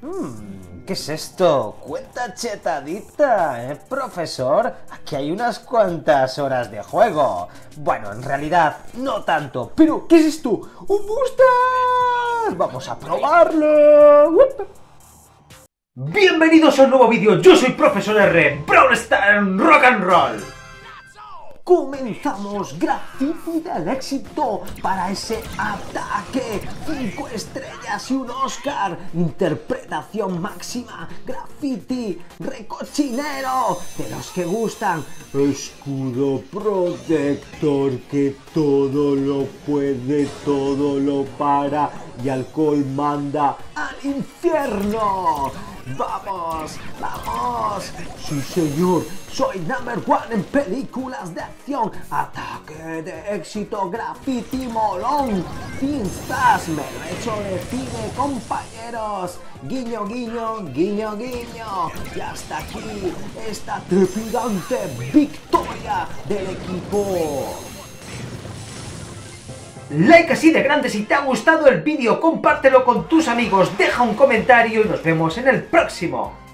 ¿Qué es esto? Cuenta chetadita, profesor? Aquí hay unas cuantas horas de juego. Bueno, en realidad, no tanto. Pero, ¿qué es esto? ¡Un booster! ¡Vamos a probarlo! Bienvenidos a un nuevo vídeo. Yo soy Profesor R, Brawl Stars Rock and Roll. Comenzamos. Graffiti del éxito para ese ataque. 5 estrellas y un Oscar. Interpretación máxima. Graffiti recochinero, de los que gustan. Escudo protector que todo lo puede, todo lo para, y alcohol manda al infierno. ¡Vamos! ¡Vamos! ¡Sí, señor! ¡Soy number one en películas de acción! ¡Ataque de éxito! ¡Graffiti molón! ¡Finstas! ¡Me lo he hecho de cine, compañeros! ¡Guiño, guiño, guiño, guiño! Y hasta aquí esta trepidante victoria del equipo. Like así de grande si te ha gustado el vídeo, compártelo con tus amigos, deja un comentario y nos vemos en el próximo.